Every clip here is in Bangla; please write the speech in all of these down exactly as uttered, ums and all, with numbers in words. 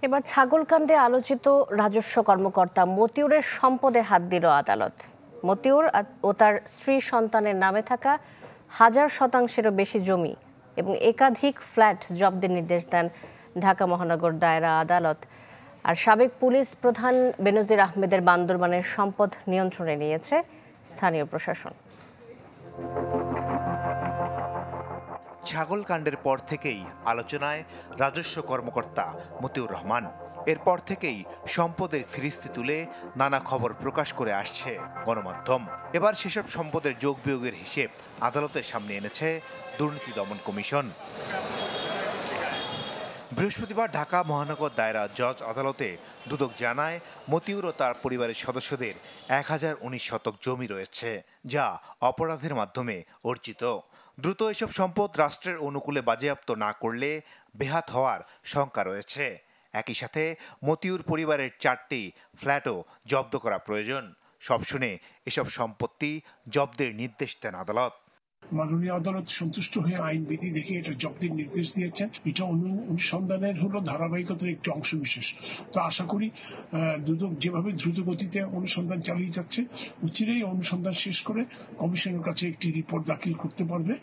এবার ছাগলকাণ্ডে আলোচিত রাজস্ব কর্মকর্তা মতিউরের সম্পদে হাত দিল আদালত। মতিউর ও তার স্ত্রী সন্তানের নামে থাকা হাজার শতাংশেরও বেশি জমি এবং একাধিক ফ্ল্যাট জব্দের নির্দেশ দেন ঢাকা মহানগর দায়রা আদালত। আর সাবেক পুলিশ প্রধান বেনজির আহমেদের বান্দরবানের সম্পদ নিয়ন্ত্রণে নিয়েছে স্থানীয় প্রশাসন। ছাগলকাণ্ডের পর থেকেই আলোচনায় রাজস্ব কর্মকর্তা মতিউর রহমান। এরপর থেকেই সম্পদের ফিরিস্তি তুলে নানা খবর প্রকাশ করে আসছে গণমাধ্যম। এবার সেসব সম্পদের যোগ বিয়োগের হিসেব আদালতের সামনে এনেছে দুর্নীতি দমন কমিশন। বৃহস্পতিবার ঢাকা মহানগর দায়রা জজ আদালতে দুদক জানায়, মতিউর ও তার পরিবারের সদস্যদের এক হাজার উনিশ শতক জমি রয়েছে, যা অপরাধের মাধ্যমে অর্জিত। দ্রুত এসব সম্পদ রাষ্ট্রের অনুকূলে বাজেয়াপ্ত না করলে বেহাত হওয়ার শঙ্কা রয়েছে। একই সাথে মতিউর পরিবারের চারটি ফ্ল্যাটও জব্দ করা প্রয়োজন। সব শুনে এসব সম্পত্তি জব্দের নির্দেশ দেন আদালত। মাননীয় আদালত সন্তুষ্ট হয়ে আইন বিধি দেখে এটা জব্দের নির্দেশ দিয়েছেন। এটা অনুসন্ধানের হলো ধারাবাহিকতার একটি অংশ বিশেষ। তো আশা করি দুদক যেভাবে দ্রুত গতিতে অনুসন্ধান চালিয়ে যাচ্ছে, অচিরেই অনুসন্ধান শেষ করে কমিশনের কাছে একটি রিপোর্ট দাখিল করতে পারবে।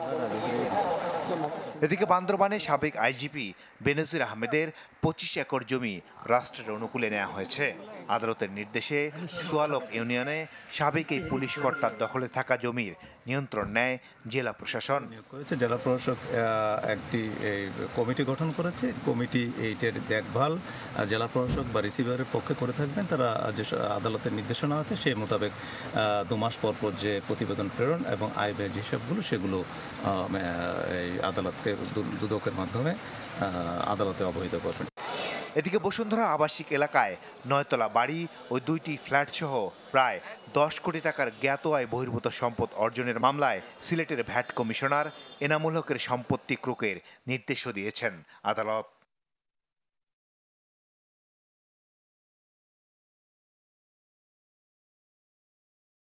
এদিকে বান্দরবানে সাবেক আইজিপি বেনজির আহমেদের পঁচিশ একর জমি রাষ্ট্রের অনুকূলে নেওয়া হয়েছে। আদালতের নির্দেশে সুয়ালক ইউনিয়নে সাবেক এই পুলিশ কর্তার দখলে থাকা জমির নিয়ন্ত্রণ নেয় জেলা প্রশাসন। জেলা প্রশাসক একটি কমিটি গঠন করেছে। কমিটি এইটার দেখভাল জেলা প্রশাসক বা রিসিভারের পক্ষে করে থাকবেন। তারা যে আদালতের নির্দেশনা আছে সেই মোতাবেক দু মাস পর পর যে প্রতিবেদন প্রেরণ এবং আয় ব্যয় যেসবগুলো সেগুলো এই আদালতকে দুদকের মাধ্যমে আদালতে অবহিত করবেন। এদিকে বসুন্ধরা আবাসিক এলাকায় নয়তলা বাড়ি ও দুইটি ফ্ল্যাট সহ প্রায় দশ কোটি টাকার জ্ঞাত আয় বহির্ভূত সম্পদ অর্জনের মামলায় সিলেটের ভ্যাট কমিশনার এনামুল হকের সম্পত্তি ক্রোকের নির্দেশও দিয়েছেন আদালত।